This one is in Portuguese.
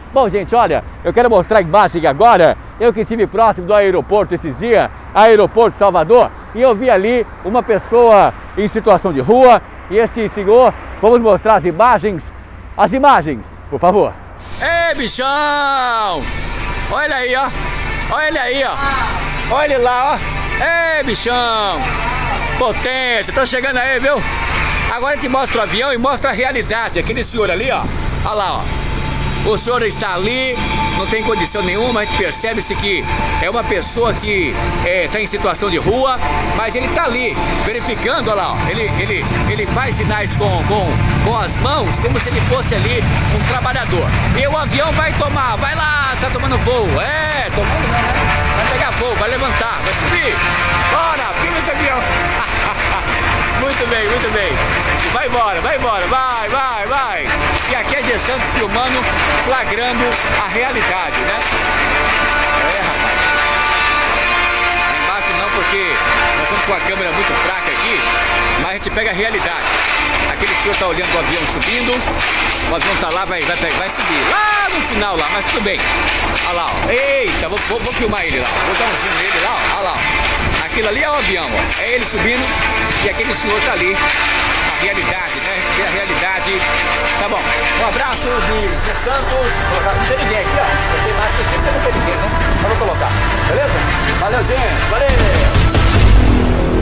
Bom, gente, olha, eu quero mostrar a imagem agora. Eu que estive próximo do aeroporto esses dias, aeroporto de Salvador, e eu vi ali uma pessoa em situação de rua, e este senhor, vamos mostrar as imagens, por favor. Ei, bichão! Olha aí, ó. Olha ele aí, ó. Olha ele lá, ó. Ei, bichão! Potência, tá chegando aí, viu? Agora a gente mostra o avião e mostra a realidade. Aquele senhor ali, ó. Olha lá, ó. O senhor está ali, não tem condição nenhuma, a gente percebe-se que é uma pessoa que está em situação de rua, mas ele está ali, verificando, olha lá, ó, ele faz sinais com as mãos, como se ele fosse ali um trabalhador. E o avião vai lá, tá tomando voo, tomando, né? Vai pegar voo, vai levantar, vai subir, bora, pila esse avião. Muito bem, muito bem. Vai embora, vai. E aqui é G Santos filmando, flagrando a realidade, né? Rapaz. Não embaixo não, porque nós estamos com a câmera muito fraca aqui, mas a gente pega a realidade. Aquele senhor tá olhando o avião subindo, o avião tá lá, vai subir. Lá no final lá, mas tudo bem. Olha lá, ó. Eita, vou filmar ele lá. Vou dar um zoom nele lá, ó. Olha lá, ó. Aquilo ali é o avião, ó. É ele subindo e aquele senhor tá ali. A realidade, né? Ver a realidade. Tá bom. Um abraço de G Santos. Não tem ninguém aqui, ó. Você mais que não tem ninguém, né? Vamos colocar. Beleza? Valeu, gente. Valeu!